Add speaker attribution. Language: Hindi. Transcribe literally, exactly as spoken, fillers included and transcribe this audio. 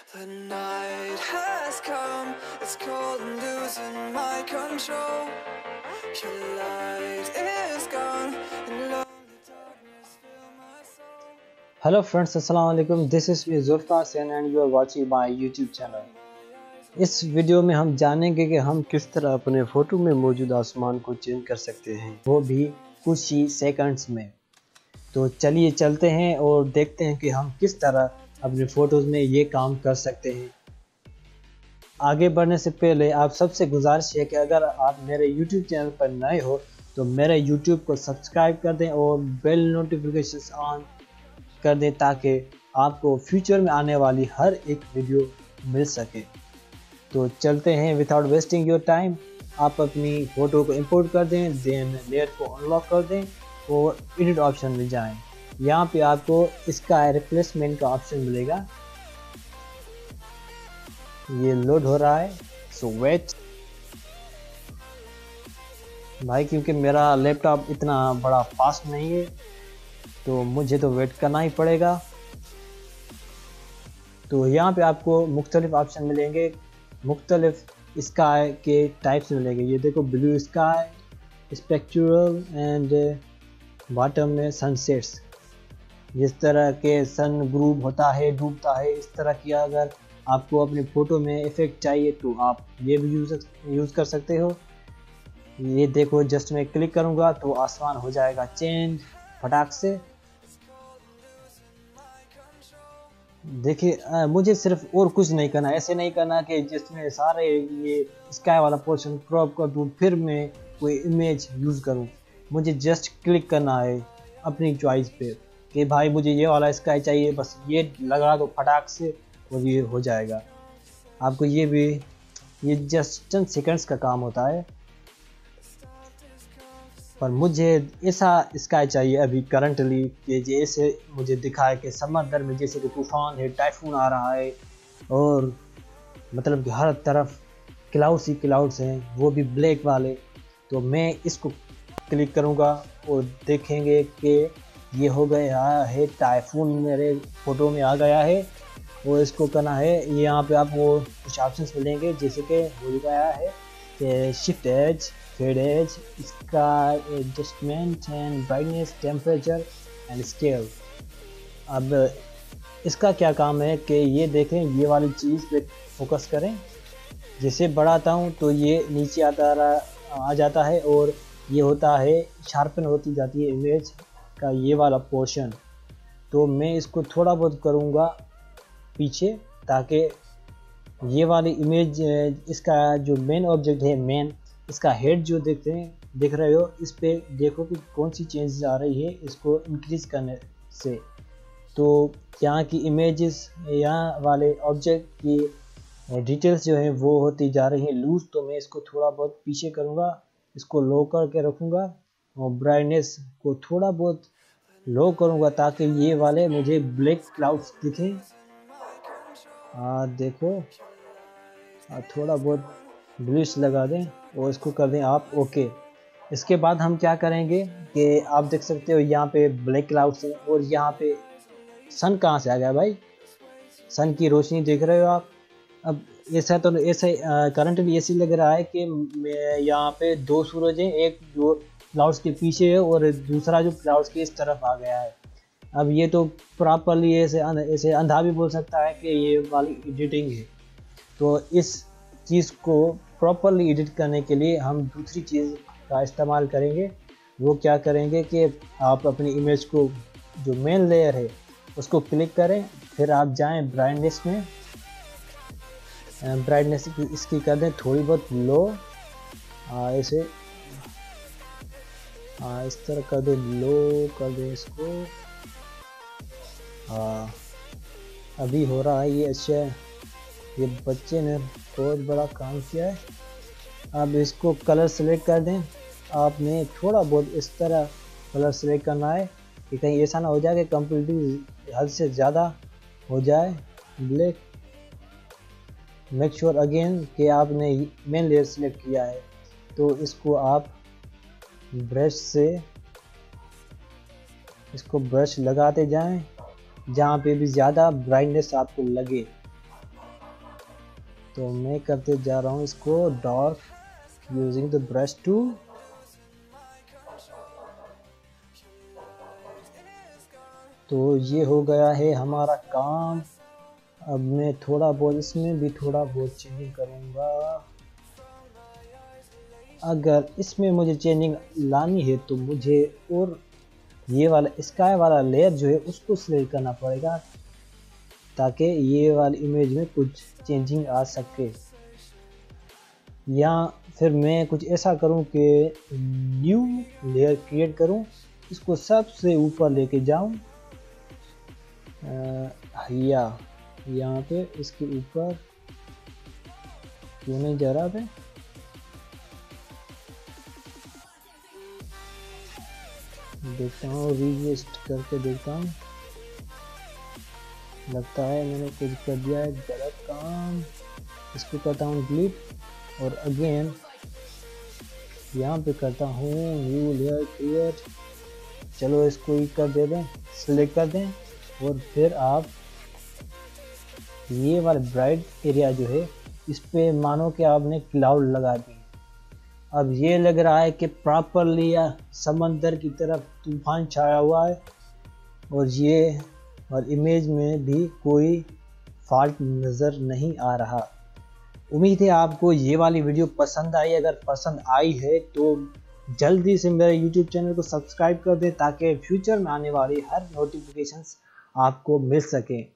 Speaker 1: The night has come, it's cold and losing my control. Your light is gone and lonely darkness fill my soul.
Speaker 2: Hello friends, अस्सलाम वालेकुम। This is me Zulfa Sen and you are watching my YouTube channel. इस वीडियो में हम जानेंगे कि हम किस तरह अपने फ़ोटो में मौजूद आसमान को चेंज कर सकते हैं, वो भी कुछ ही सेकंड्स में। तो चलिए चलते हैं और देखते हैं कि हम किस तरह अपने फ़ोटोज़ में ये काम कर सकते हैं। आगे बढ़ने से पहले आप सबसे गुजारिश है कि अगर आप मेरे YouTube चैनल पर नए हो तो मेरे YouTube को सब्सक्राइब कर दें और बेल नोटिफिकेशंस ऑन कर दें ताकि आपको फ्यूचर में आने वाली हर एक वीडियो मिल सके। तो चलते हैं विदाउट वेस्टिंग योर टाइम। आप अपनी फ़ोटो को इंपोर्ट कर दें, देन लेयर को अनलॉक कर दें और एडिट ऑप्शन में जाएं। यहाँ पे आपको इसका रिप्लेसमेंट का ऑप्शन मिलेगा। ये लोड हो रहा है, सो वेट भाई, क्योंकि मेरा लैपटॉप इतना बड़ा फास्ट नहीं है तो मुझे तो वेट करना ही पड़ेगा। तो यहाँ पे आपको मुख्तलिफ ऑप्शन मिलेंगे, मुख्तलिफ स्काई के टाइप्स मिलेंगे। ये देखो, blue sky, spectral and bottom में सनसेट्स। जिस तरह के सन ग्रूप होता है, डूबता है, इस तरह की अगर आपको अपनी फ़ोटो में इफ़ेक्ट चाहिए तो आप ये भी यूज़ यूज़ कर सकते हो। ये देखो, जस्ट मैं क्लिक करूँगा तो आसमान हो जाएगा चेंज फटाक से। देखिए, मुझे सिर्फ और कुछ नहीं करना, ऐसे नहीं करना कि जिसमें सारे ये स्काई वाला पोर्शन क्रॉप कर दूँ फिर मैं कोई इमेज यूज़ करूँ। मुझे जस्ट क्लिक करना है अपनी चॉइस पे कि भाई मुझे ये वाला स्काई चाहिए, बस ये लगा दो फटाक से और ये हो जाएगा। आपको ये भी, ये जस्ट चंद सेकंड्स का काम होता है, पर मुझे ऐसा स्काई चाहिए अभी करंटली कि जैसे मुझे दिखाए कि समंदर में जैसे कि तूफ़ान है, टाइफून आ रहा है और मतलब कि हर तरफ क्लाउड्स ही क्लाउड्स हैं, वो भी ब्लैक वाले। तो मैं इसको क्लिक करूँगा और देखेंगे कि ये हो गया है, टाइफून मेरे फ़ोटो में आ गया है। और इसको करना है, यहाँ पे आपको कुछ ऑप्शंस मिलेंगे जैसे कि हो गया है कि शिफ्ट एज, फेड एज, इसका adjustment and brightness, temperature and scale. अब इसका क्या काम है कि ये देखें, ये वाली चीज़ पे फोकस करें। जैसे बढ़ाता हूँ तो ये नीचे आता रहा आ जाता है और ये होता है, शार्पन होती जाती है इमेज का ये वाला पोर्शन। तो मैं इसको थोड़ा बहुत करूँगा पीछे ताकि ये वाली इमेज, इसका जो मेन ऑब्जेक्ट है, मेन इसका हेड जो देखते हैं देख रहे हो, इस पे देखो कि कौन सी चेंजेस आ रही है इसको इंक्रीज करने से। तो यहाँ की इमेजेस, यहाँ वाले ऑब्जेक्ट की डिटेल्स जो है वो होती जा रही है लूज। तो मैं इसको थोड़ा बहुत पीछे करूँगा, इसको लो करके रखूँगा और ब्राइटनेस को थोड़ा बहुत लो करूँगा ताकि ये वाले मुझे ब्लैक क्लाउड्स दिखें। आ, देखो, आ, थोड़ा बहुत ब्लूइश लगा दें और इसको कर दें आप ओके। इसके बाद हम क्या करेंगे कि आप देख सकते हो यहाँ पे ब्लैक क्लाउड्स हैं और यहाँ पे सन कहाँ से आ गया भाई, सन की रोशनी देख रहे हो आप। अब ऐसा तो ऐसे करंटली ऐसे लग रहा है कि यहाँ पे दो सूरज हैं, एक जो क्लाउड्स के पीछे है और दूसरा जो क्लाउड्स के इस तरफ आ गया है। अब ये तो प्रॉपरली ऐसे ऐसे अंधा भी बोल सकता है कि ये वाली एडिटिंग है। तो इस चीज़ को प्रॉपरली एडिट करने के लिए हम दूसरी चीज़ का इस्तेमाल करेंगे। वो क्या करेंगे कि आप अपनी इमेज को, जो मेन लेयर है उसको क्लिक करें, फिर आप जाएं ब्राइटनेस में, ब्राइटनेस इसकी कर दें थोड़ी बहुत लो, ऐसे इस तरह कर दें, लो कर दें इसको। हाँ, अभी हो रहा है ये, अच्छा है, ये बच्चे ने बहुत बड़ा काम किया है। अब इसको कलर सेलेक्ट कर दें। आपने थोड़ा बहुत इस तरह कलर सेलेक्ट करना है कि कहीं ऐसा ना हो जाए कि कंप्लीटली हद से ज़्यादा हो जाए ब्लैक। मेक श्योर अगेन कि आपने मेन लेयर सेलेक्ट किया है। तो इसको आप ब्रश से इसको ब्रश लगाते जाएं जहाँ पे भी ज़्यादा ब्राइटनेस आपको लगे। तो मैं करते जा रहा हूँ इसको dark using the brush tool. तो ये हो गया है हमारा काम। अब मैं थोड़ा बहुत इसमें भी थोड़ा बहुत चेंजिंग करूँगा। अगर इसमें मुझे चेंजिंग लानी है तो मुझे और ये वाला स्काई वाला लेयर जो है उसको सिलेक्ट करना पड़ेगा ताकि ये वाली इमेज में कुछ चेंजिंग आ सके। या फिर मैं कुछ ऐसा करूं कि न्यू लेयर क्रिएट करूं, इसको सबसे ऊपर लेके जाऊं या यहाँ पे इसके ऊपर क्यों नहीं जा रहा है। देखता हूँ रिजिस्ट करके देखता हूँ। लगता है मैंने कुछ कर दिया है गलत काम। इसको करता हूँ डिलीट और अगेन यहाँ पे करता हूँ न्यू लेयर क्रिएट। चलो इसको ही कर दे दें, सिलेक्ट कर दें और फिर आप ये वाला ब्राइट एरिया जो है इस पे मानो कि आपने क्लाउड लगा दी। अब ये लग रहा है कि प्रॉपरली या समंदर की तरफ तूफान छाया हुआ है और ये और इमेज में भी कोई फॉल्ट नज़र नहीं आ रहा। उम्मीद है आपको ये वाली वीडियो पसंद आई। अगर पसंद आई है तो जल्दी से मेरे यूट्यूब चैनल को सब्सक्राइब कर दें ताकि फ्यूचर में आने वाली हर नोटिफिकेशंस आपको मिल सकें।